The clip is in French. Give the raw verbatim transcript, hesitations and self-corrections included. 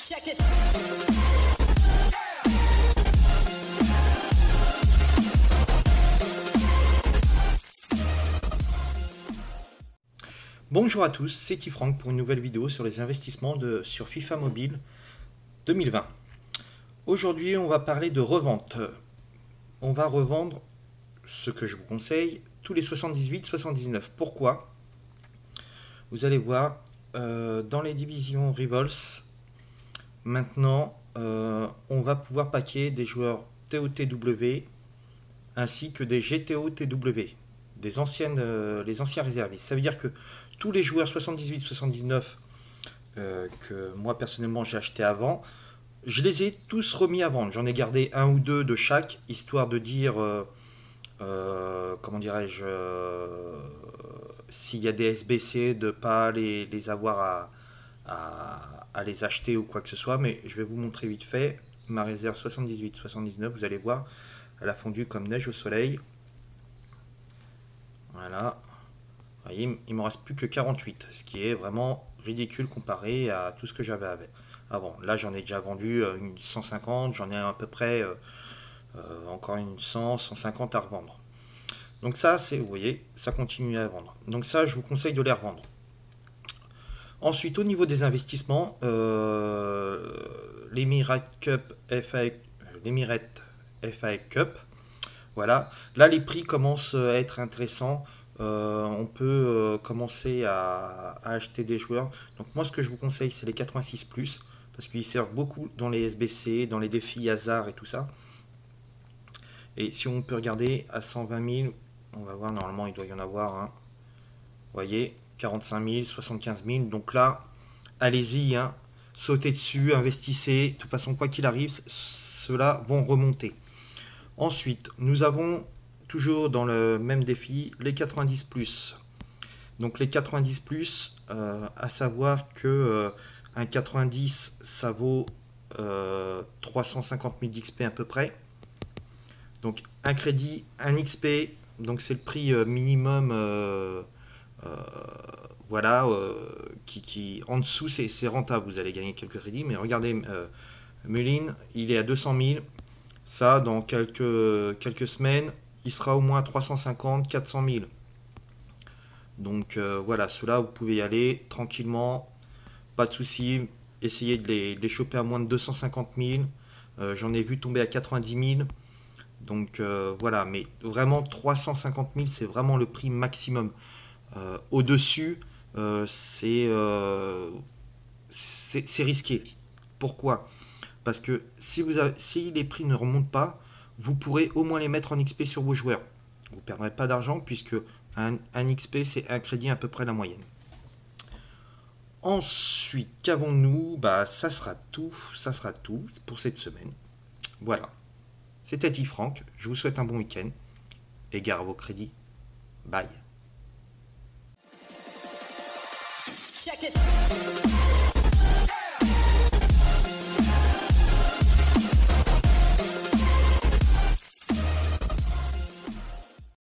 Check this. Bonjour à tous, c'est Tifrank pour une nouvelle vidéo sur les investissements de, sur FIFA Mobile deux mille vingt. Aujourd'hui, on va parler de revente. On va revendre ce que je vous conseille tous les soixante-dix-huit soixante-dix-neuf. Pourquoi? Vous allez voir, euh, dans les divisions Rivals, maintenant, euh, on va pouvoir paquer des joueurs T O T W ainsi que des G T O T W, des anciennes, euh, les anciens réservistes. Ça veut dire que tous les joueurs soixante-dix-huit soixante-dix-neuf euh, que moi personnellement j'ai acheté avant, je les ai tous remis à vendre. J'en ai gardé un ou deux de chaque, histoire de dire, euh, euh, comment dirais-je, euh, s'il y a des S B C, de ne pas les, les avoir à, à, à les acheter ou quoi que ce soit. Mais je vais vous montrer vite fait ma réserve soixante-dix-huit soixante-dix-neuf. Vous allez voir, elle a fondu comme neige au soleil. Voilà. Vous voyez, il ne me reste plus que quarante-huit, ce qui est vraiment ridicule comparé à tout ce que j'avais avant. Là, j'en ai déjà vendu une cent cinquante, j'en ai à peu près euh, euh, encore une cent, cent cinquante à revendre. Donc ça, c'est, vous voyez, ça continue à vendre. Donc ça, je vous conseille de les revendre. Ensuite, au niveau des investissements, euh, l'Emirates Cup F A, l'Emirates F A Cup, voilà. Là, les prix commencent à être intéressants. Euh, on peut euh, commencer à, à acheter des joueurs. Donc moi, ce que je vous conseille, c'est les quatre-vingt-six plus, parce qu'ils servent beaucoup dans les S B C, dans les défis hasard et tout ça. Et si on peut regarder à cent vingt mille, on va voir, normalement il doit y en avoir un. Hein. Vous voyez, quarante-cinq mille, soixante-quinze mille. Donc là, allez-y, hein, sautez dessus, investissez. De toute façon, quoi qu'il arrive, ceux-là vont remonter. Ensuite, nous avons toujours dans le même défi les quatre-vingt-dix plus. Donc les quatre-vingt-dix plus, euh, à savoir que euh, un quatre-vingt-dix, ça vaut euh, trois cent cinquante mille d'X P à peu près. Donc un crédit, un X P, donc c'est le prix euh, minimum, euh, euh, voilà, euh, qui, qui en dessous c'est rentable, vous allez gagner quelques crédits, mais regardez, euh, Mullin, il est à deux cent mille, ça dans quelques, quelques semaines, il sera au moins à trois cent cinquante, quatre cent mille. Donc euh, voilà, ceux-là vous pouvez y aller tranquillement, pas de souci, essayez de les, de les choper à moins de deux cent cinquante mille, euh, j'en ai vu tomber à quatre-vingt-dix mille. Donc euh, voilà, mais vraiment trois cent cinquante mille, c'est vraiment le prix maximum. Euh, Au-dessus, euh, c'est euh, c'est risqué. Pourquoi? Parce que si, vous avez, si les prix ne remontent pas, vous pourrez au moins les mettre en X P sur vos joueurs. Vous ne perdrez pas d'argent puisque un, un X P, c'est un crédit à peu près la moyenne. Ensuite, qu'avons-nous? Bah, ça sera tout, ça sera tout pour cette semaine. Voilà. C'était Tifrank, je vous souhaite un bon week-end et gare à vos crédits. Bye. Check this.